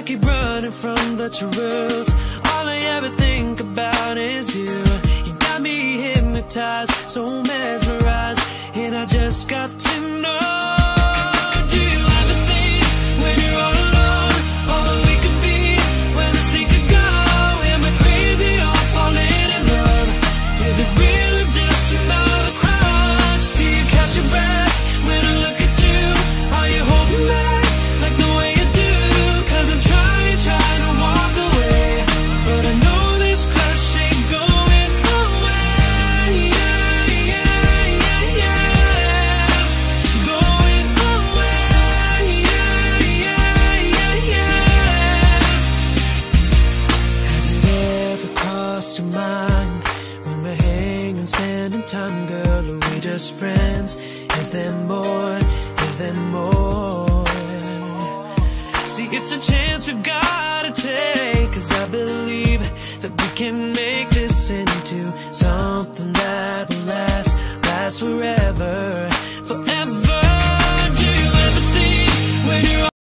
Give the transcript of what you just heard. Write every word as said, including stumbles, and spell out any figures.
keep running from the truth. All I ever think about is you. You got me hypnotized, so mesmerized, and I just got to know. Do you ever think when you're all alone, all that we could be, where this thing could go? Am I crazy or falling in love? Is it real or just another crush? Do you catch your breath when I look at you? Are you holding back like the way you do? Cause I'm trying, trying to walk away, but I know this crush ain't going away. Yeah, yeah, yeah, yeah. Going away. Yeah, yeah, yeah, yeah. Has it ever crossed your mind when we're hanging, spending time, girl? Are we just friends? Is there more? Is there more? See, it's a chance we've gotta take, cause I believe that we can make this into something that will last, last forever.